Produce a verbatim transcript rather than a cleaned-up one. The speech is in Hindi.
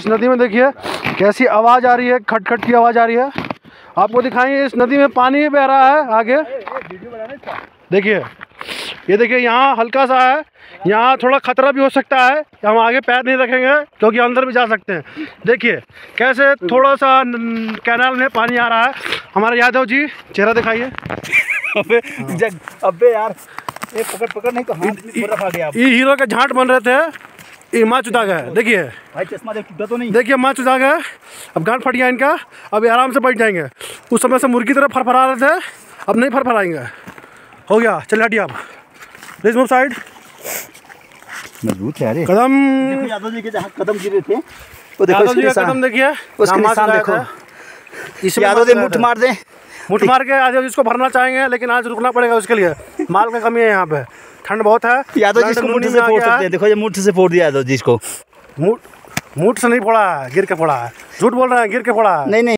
इस नदी में देखिए कैसी आवाज़ आ रही है, खटखट की आवाज़ आ रही है। आपको दिखाएंगे इस नदी में पानी बह रहा है आगे। देखिए ये देखिए यहाँ हल्का सा है, यहाँ थोड़ा खतरा भी हो सकता है, हम आगे पैर नहीं रखेंगे क्योंकि अंदर भी जा सकते हैं। देखिए कैसे थोड़ा सा कैनाल में पानी आ रहा है। हमारे यादव जी चेहरा दिखाइए। अबे जग अबे यार ये पकड़ पकड़ नहीं तो हाथ में बर्फ आ गया। ये हीरो के झांट बन रहे थे, ये माँ चुदा गया। देखिए भाई चश्मा देख टूटा तो नहीं। देखिए माँ चुदा गया, अब गांठ फट गया इनका, अब ये आराम से बैठ जाएंगे। उस समय से मुर्गी तरह फरफरा रहे थे, अब नहीं फरफराएंगे। हो गया, चल हटिए आप, प्लीज मूव साइड। मजबूत है रे कदम। देखो यादव जी के जहाँ कदम गिरे थे वो देखो, यादव जी का कदम देखिए, उसके निशान देखो। यादव जी मुठ मार दे, मुठ मार के यादव जी इसको भरना चाहेंगे, लेकिन आज रुकना पड़ेगा उसके लिए, माल का कमी है यहाँ पे, ठंड बहुत है। यादव जी इसको मुठ से फोड़ सकते हैं। देखो ये मुठ से फोड़ दिया यादव जी इसको। मुठ मुठ से नहीं फोड़ा है, गिर के फोड़ा है। झूठ बोल रहे हैं, गिर के फोड़ा है। नहीं नहीं